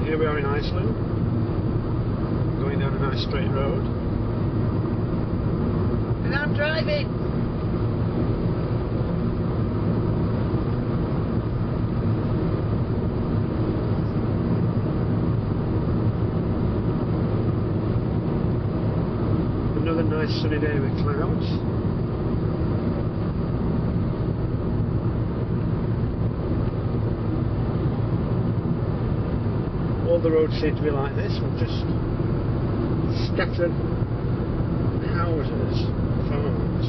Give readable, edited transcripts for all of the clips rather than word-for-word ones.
Here we are in Iceland, going down a nice straight road. And I'm driving. Another nice sunny day with clouds. All the roads seem to be like this, with just scattered houses, farms.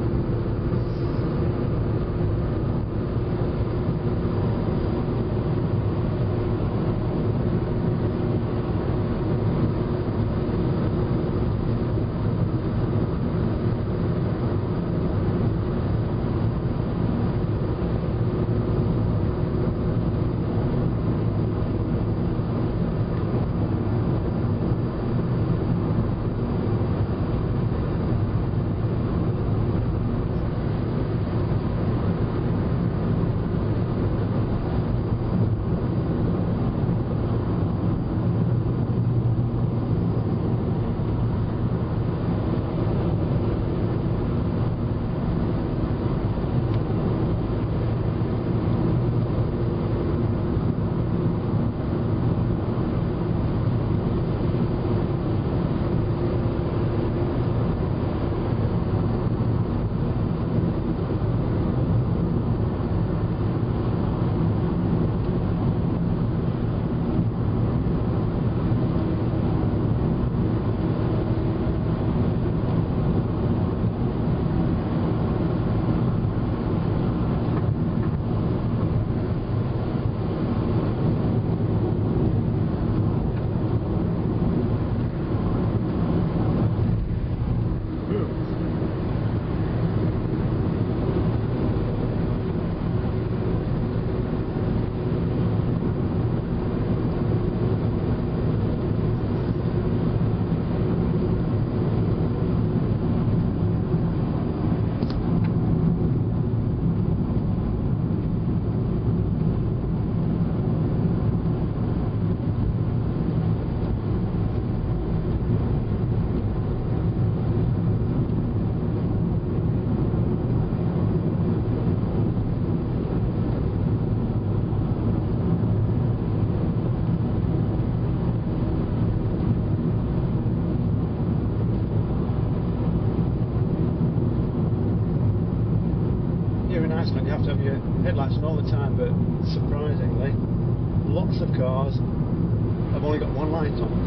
In Iceland you have to have your headlights on all the time, but surprisingly lots of cars have only got one light on.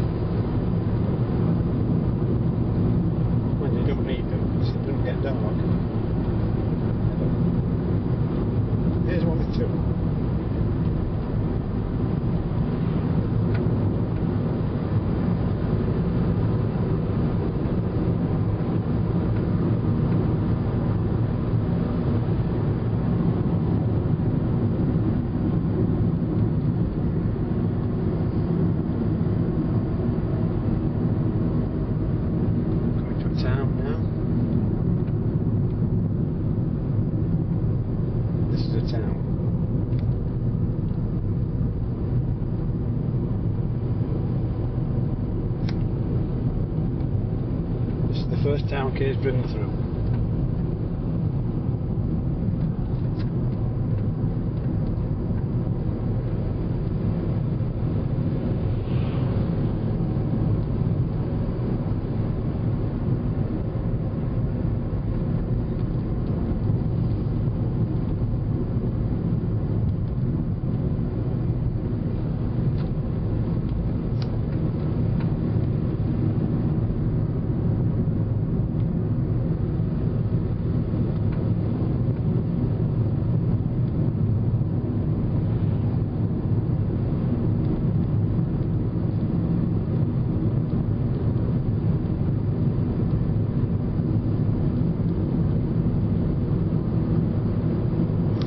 Well, you don't need them because it doesn't get dark. Here's one with two. The first town Kay's driven through.